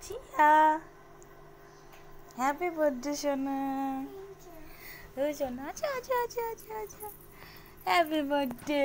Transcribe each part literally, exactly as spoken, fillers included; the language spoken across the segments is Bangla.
জিয়া হ্যাপি বার্থডে সোনা। ও সোনা আচ্ছা আচ্ছা আচ্ছা আচ্ছা আচ্ছা happy birthday.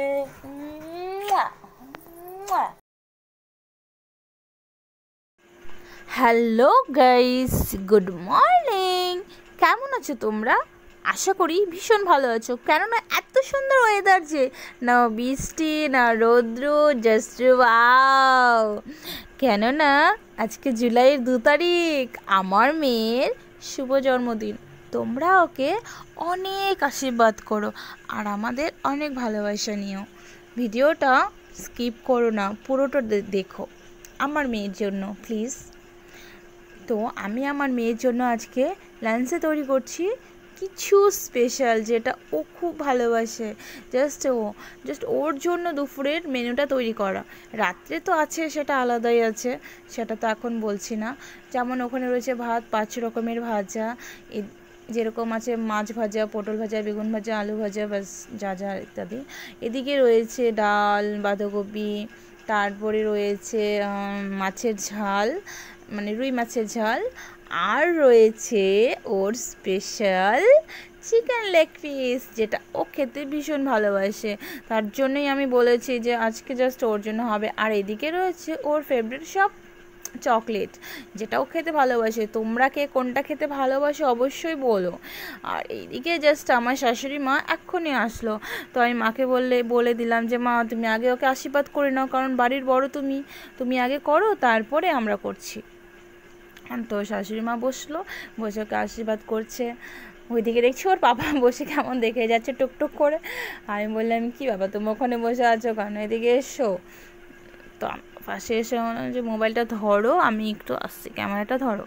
Hello guys, good morning. কেমন আছো তোমরা? আশা করি ভীষণ ভালো আছো, কেননা এত সুন্দর ওয়েদার যে না বৃষ্টি না রৌদ্র, জাস্ট ওয়াও। কেননা আজকে জুলাইয়ের দু তারিখ, আমার মেয়ের শুভ জন্মদিন। তোমরা ওকে অনেক আশীর্বাদ করো আর আমাদের অনেক ভালোবাসা নিও। ভিডিওটা স্কিপ করো না, পুরোটা দেখো আমার মেয়ের জন্য প্লিজ। তো আমি আমার মেয়ের জন্য আজকে লাঞ্চে তৈরি করছি কিছু স্পেশাল, যেটা ও খুব ভালোবাসে। জাস্ট ও জাস্ট ওর জন্য দুপুরের মেনুটা তৈরি করা। রাত্রে তো আছে, সেটা আলাদাই আছে, সেটা তো এখন বলছি না। যেমন ওখানে রয়েছে ভাত, পাঁচ রকমের ভাজা, যেরকম আছে মাছ ভাজা, পটল ভাজা, বেগুন ভাজা, আলু ভাজা, বাস যা যা ইত্যাদি। এদিকে রয়েছে ডাল, বাঁধাকপি, তারপরে রয়েছে মাছের ঝাল, মানে রুই মাছের ঝাল, আর রয়েছে ওর স্পেশাল চিকেন লেগ পিস, যেটা ও খেতে ভীষণ ভালোবাসে। তার জন্যই আমি বলেছি যে আজকে জাস্ট ওর জন্য হবে। আর এদিকে রয়েছে ওর ফেভারিট সব চকলেট, যেটাও খেতে ভালোবাসে। তোমরা কে কোনটা খেতে ভালোবাসো অবশ্যই বলো। আর এইদিকে জাস্ট আমার শাশুড়ি মা এক্ষুনি আসলো, তো আমি মাকে বললে বলে দিলাম যে মা তুমি আগে ওকে আশীর্বাদ করে নাও, কারণ বাড়ির বড় তুমি তুমি আগে করো, তারপরে আমরা করছি। তো শাশুড়ি মা বসলো, বসে ওকে আশীর্বাদ করছে। ওইদিকে দেখছি ওর বাবা বসে কেমন দেখে যাচ্ছে টুকটুক করে। আমি বললাম কি বাবা তুমি ওখানে বসে আছো কেন, এদিকে এসো। তো পাশে এসে যে মোবাইলটা ধরো, আমি একটু আসছি, ক্যামেরাটা ধরো।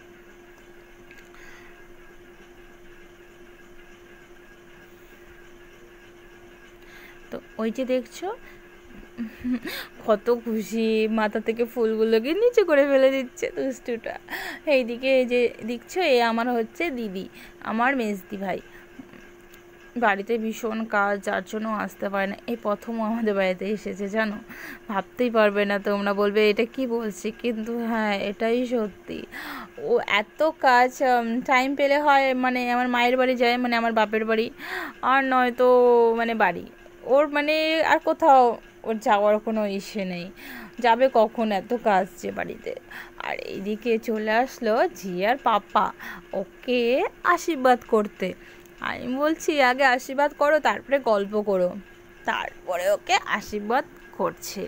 তো ওই যে দেখছো কত খুশি, মাথা থেকে ফুলগুলোকে নিচে করে ফেলে দিচ্ছে দুষ্টুটা। এইদিকে যে দেখছো এ আমার হচ্ছে দিদি, আমার মেজদি ভাই। বাড়িতে ভীষণ কাজ, যার জন্য আসতে পারে না। এই প্রথম আমাদের বাড়িতে এসেছে, জানো, ভাবতেই পারবে না, তোমরা বলবে এটা কি বলছি, কিন্তু হ্যাঁ এটাই সত্যি। ও এত কাজ, টাইম পেলে হয় মানে আমার মায়ের বাড়ি যায়, মানে আমার বাপের বাড়ি, আর নয়তো মানে বাড়ি ওর, মানে আর কোথাও ওর যাওয়ার কোনো ইসে নেই। যাবে কখন, এত কাজ যে বাড়িতে। আর এইদিকে চলে আসলো ঝিয়ার পাপা ওকে আশীর্বাদ করতে। আমি বলছি আগে আশীর্বাদ করো, তারপরে গল্প করো। তারপরে ওকে আশীর্বাদ করছিল।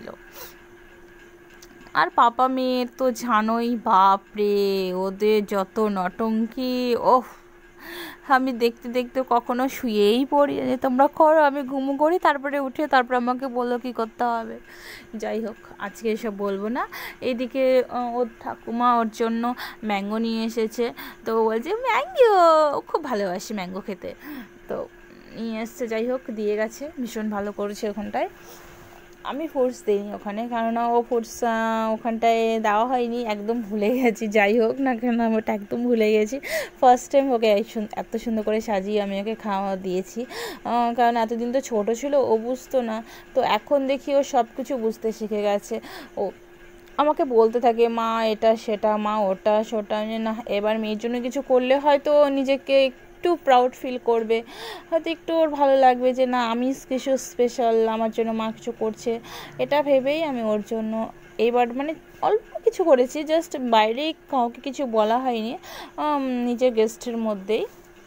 আর পাপা মেয়ের তো জানোই, বাপরে ওদের যত নটঙ্কি, ওহ আমি দেখতে দেখতে কখনো শুয়েই পড়ি, যে তোমরা করো আমি ঘুমু করি, তারপরে উঠে তারপর আমাকে বলো কী করতে হবে। যাই হোক, আজকে এসব বলবো না। এদিকে ওর ঠাকুমা ওর জন্য ম্যাঙ্গো নিয়ে এসেছে, তো বলছে ম্যাঙ্গো, খুব ভালোবাসি ম্যাঙ্গো খেতে, তো নিয়ে এসছে। যাই হোক, দিয়ে গেছে, ভীষণ ভালো করেছে ওখানটায়। আমি ফোর্স দিইনি ওখানে, কেননা ও ফোর্স ওখানটায় দেওয়া হয়নি, একদম ভুলে গেছি। যাই হোক না কেন, আমি ওটা একদম ভুলে গেছি। ফার্স্ট টাইম ওকে এত সুন্দর করে সাজিয়ে আমি ওকে খাওয়া দিয়েছি, কারণ এতদিন তো ছোটো ছিল, ও বুঝতো না। তো এখন দেখি ও সব কিছু বুঝতে শিখে গেছে। ও আমাকে বলতে থাকে মা এটা সেটা, মা ওটা সেটা, না এবার মেয়ের জন্য কিছু করলে হয়তো নিজেকে একটু প্রাউড ফিল করবে, হয়তো একটু ওর ভালো লাগবে যে না আমি কিছু স্পেশাল, আমার জন্য মা কিছু করছে। এটা ভেবেই আমি ওর জন্য এবার মানে অল্প কিছু করেছি, জাস্ট বাইরে কাউকে কিছু বলা হয়নি, নিজের গেস্টের মধ্যেই।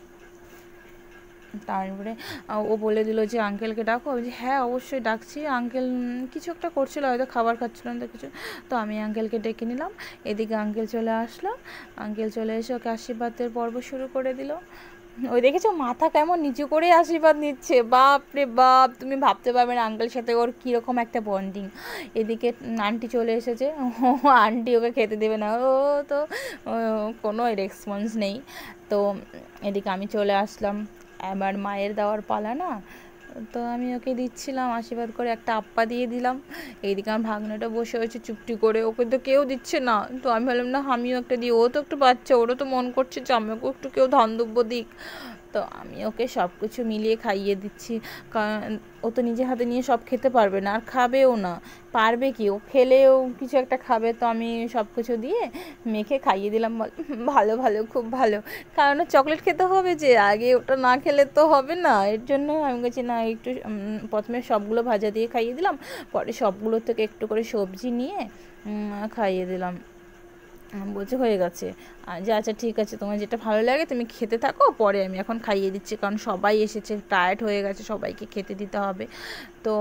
তারপরে ও বলে দিল যে আঙ্কেলকে ডাকো, যে হ্যাঁ অবশ্যই ডাকছি। আঙ্কেল কিছু একটা করছিল, হয়তো খাবার খাচ্ছিলাম তো কিছু, তো আমি আঙ্কেলকে ডেকে নিলাম। এদিকে আঙ্কেল চলে আসলো, আঙ্কেল চলে এসে ওকে আশীর্বাদের পর্ব শুরু করে দিল। ওই দেখেছো মাথা কেমন নিচু করে আশীর্বাদ নিচ্ছে, বাপ রে বাপ, তুমি ভাবতে পারবে না আঙ্কেলের সাথে ওর কীরকম একটা বন্ডিং। এদিকে আন্টি চলে এসেছে, ও আন্টি ওকে খেতে দেবে না, ও তো কোনো রেসপন্স নেই। তো এদিকে আমি চলে আসলাম, এবার মায়ের দেওয়ার পালা না, তো আমি ওকে দিচ্ছিলাম আশীর্বাদ করে, একটা আপ্পা দিয়ে দিলাম। এইদিকে আমার ভাগ্নেটা বসে হয়েছে চুপটি করে, ওকে তো কেউ দিচ্ছে না, তো আমি ভাবলাম না আমিও একটা দিই, ও তো একটু বাচ্চা, ওরও তো মন করছে যে আমাকেও একটু কেউ ধনদব্য দিক। তো আমি ওকে সব কিছু মিলিয়ে খাইয়ে দিচ্ছি, কারণ ও তো নিজে হাতে নিয়ে সব খেতে পারবে না, আর খাবেও না। পারবে কি, ও খেলেও কিছু একটা খাবে। তো আমি সব কিছু দিয়ে মেখে খাইয়ে দিলাম। ভালো ভালো, খুব ভালো, কারণ চকলেট খেতে হবে, যে আগে ওটা না খেলে তো হবে না। এর জন্য আমি বলছি না, একটু প্রথমে সবগুলো ভাজা দিয়ে খাইয়ে দিলাম, পরে সবগুলো থেকে একটু করে সবজি নিয়ে খাইয়ে দিলাম। বলছে হয়ে গেছে, যে আচ্ছা ঠিক আছে, তোমার যেটা ভালো লাগে তুমি খেতে থাকো, পরে আমি এখন খাইয়ে দিচ্ছি, কারণ সবাই এসেছে, টায়ার্ড হয়ে গেছে, সবাইকে খেতে দিতে হবে। তো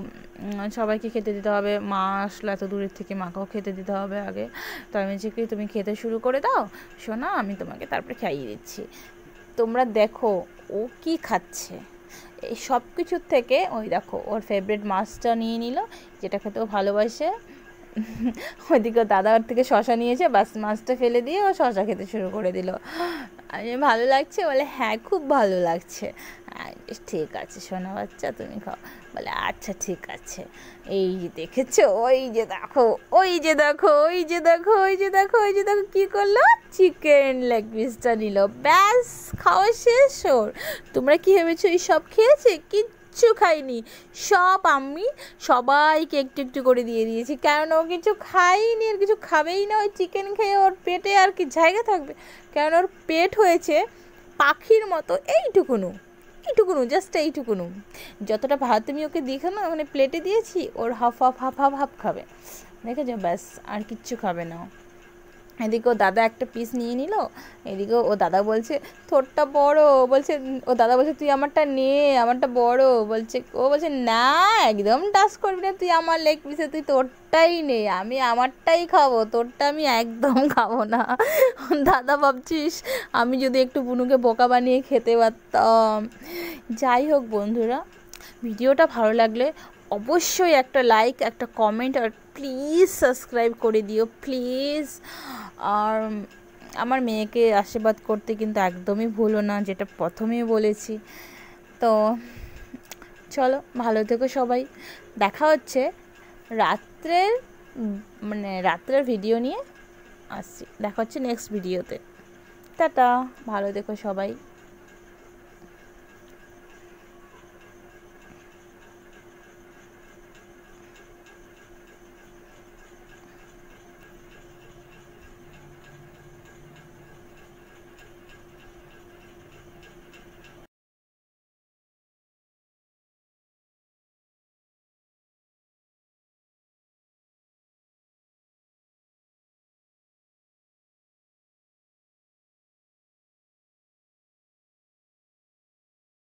সবাইকে খেতে দিতে হবে, মা আসলো এত দূরের থেকে, মাকেও খেতে দিতে হবে আগে। তো আমি বলছি কি তুমি খেতে শুরু করে দাও শোনা, আমি তোমাকে তারপরে খাইয়ে দিচ্ছি। তোমরা দেখো ও কি খাচ্ছে। এই সব কিছুর থেকে ওই দেখো ওর ফেভারিট মাছটা নিয়ে নিল, যেটা খেতে ও ভালোবাসে। ওইদিকে দাদা ওর থেকে শশা নিয়েছে, বাস মাছটা ফেলে দিয়ে ও শশা খেতে শুরু করে দিল। আমি ভালো লাগছে বলে, হ্যাঁ খুব ভালো লাগছে। ঠিক আছে সোনা বাচ্চা তুমি খাও। বলে আচ্ছা ঠিক আছে। এই যে দেখেছো, ওই যে দেখো, ওই যে দেখো, ওই যে দেখো, ওই যে দেখো, ওই যে দেখো কী করলো, চিকেন লেগ পিসটা নিল, ব্যাস খাওয়া শেষ ওর। তোমরা কি ভেবেছো এই সব খেয়েছে? কি কিচ্ছু খাইনি, সব আমি সবাইকে একটু একটু করে দিয়ে দিয়েছি, কারণ ও কিছু খাইনি, আর কিছু খাবেই না। ওই চিকেন খেয়ে ওর পেটে আর কি জায়গা থাকবে, কারণ ওর পেট হয়েছে পাখির মতো এইটুকুনু, এইটুকুনু, জাস্ট এইটুকুনু। যতটা ভাত আমি ওকে দেখে না মানে প্লেটে দিয়েছি, ওর half half half half half খাবে, দেখেছো, ব্যাস আর কিচ্ছু খাবে না। এদিকে ও দাদা একটা পিস নিয়ে নিল, এদিকে ও দাদা বলছে তোরটা বড়, বলছে ও দাদা বলছে তুই আমারটা নে, আমারটা বড়, বলছে ও বলছে না একদম টাচ করবি না তুই আমার লেগ পিসে, তুই তোরটাই নে, আমি আমারটাই খাবো, তোরটা আমি একদম খাবো না। দাদা ভাবছিস আমি যদি একটু বুনুকে বোকা বানিয়ে খেতে পারতাম। যাই হোক বন্ধুরা, ভিডিওটা ভালো লাগলে অবশ্যই একটা লাইক, একটা কমেন্ট, আর প্লিজ সাবস্ক্রাইব করে দিও প্লিজ। আর আমার মেয়েকে আশীর্বাদ করতে কিন্তু একদমই ভুলো না, যেটা প্রথমেই বলেছি। তো চলো ভালো থেকো সবাই, দেখা হচ্ছে রাত্রের মানে রাত্রের ভিডিও নিয়ে আসছি, দেখা হচ্ছে নেক্সট ভিডিওতে। টাটা, ভালো থেকো সবাই।